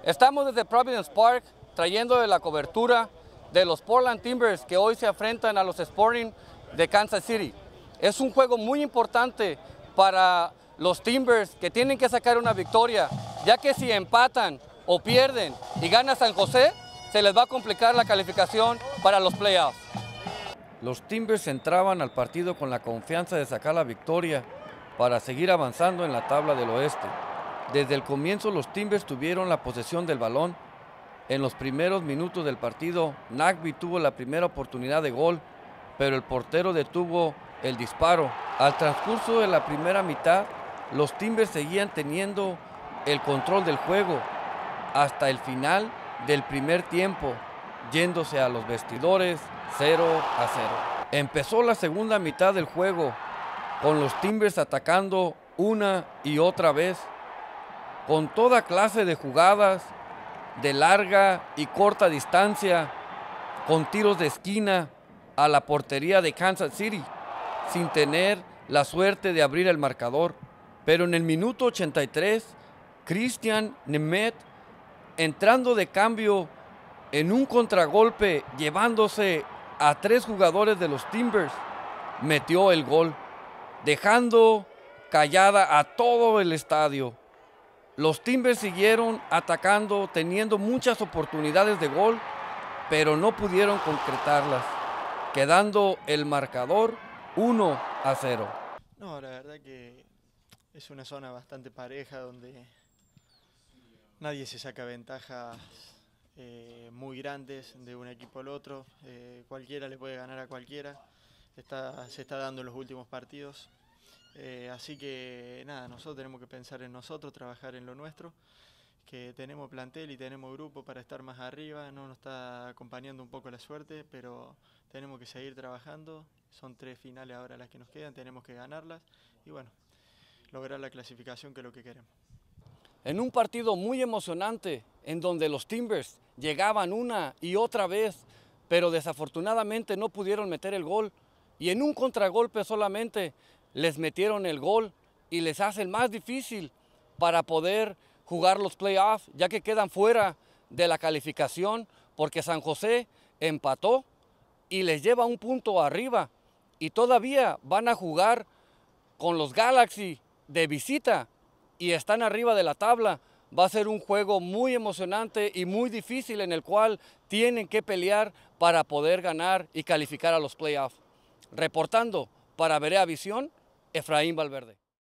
Estamos desde Providence Park trayendo la cobertura de los Portland Timbers que hoy se enfrentan a los Sporting de Kansas City. Es un juego muy importante para los Timbers que tienen que sacar una victoria, ya que si empatan o pierden y gana San José, se les va a complicar la calificación para los playoffs. Los Timbers entraban al partido con la confianza de sacar la victoria para seguir avanzando en la tabla del oeste. Desde el comienzo los Timbers tuvieron la posesión del balón. En los primeros minutos del partido, Nagby tuvo la primera oportunidad de gol, pero el portero detuvo el disparo. Al transcurso de la primera mitad, los Timbers seguían teniendo el control del juego hasta el final del primer tiempo, yéndose a los vestidores 0-0. Empezó la segunda mitad del juego, con los Timbers atacando una y otra vez, con toda clase de jugadas de larga y corta distancia, con tiros de esquina a la portería de Kansas City, sin tener la suerte de abrir el marcador. Pero en el minuto 83, Christian Nemeth, entrando de cambio en un contragolpe, llevándose a 3 jugadores de los Timbers, metió el gol, dejando callada a todo el estadio. Los Timbers siguieron atacando, teniendo muchas oportunidades de gol, pero no pudieron concretarlas, quedando el marcador 1-0. No, la verdad que es una zona bastante pareja donde nadie se saca ventajas muy grandes de un equipo al otro. Cualquiera le puede ganar a cualquiera. Se está dando en los últimos partidos. Así que nada, nosotros tenemos que pensar en nosotros, trabajar en lo nuestro, que tenemos plantel y tenemos grupo para estar más arriba. No nos está acompañando un poco la suerte, pero tenemos que seguir trabajando. Son 3 finales ahora las que nos quedan, tenemos que ganarlas y bueno, lograr la clasificación, que es lo que queremos. En un partido muy emocionante, en donde los Timbers llegaban una y otra vez, pero desafortunadamente no pudieron meter el gol, y en un contragolpe solamente les metieron el gol y les hacen más difícil para poder jugar los playoffs, ya que quedan fuera de la calificación porque San José empató y les lleva un punto arriba, y todavía van a jugar con los Galaxy de visita y están arriba de la tabla. Va a ser un juego muy emocionante y muy difícil, en el cual tienen que pelear para poder ganar y calificar a los playoffs. Reportando para Berea Visión, Efraín Valverde.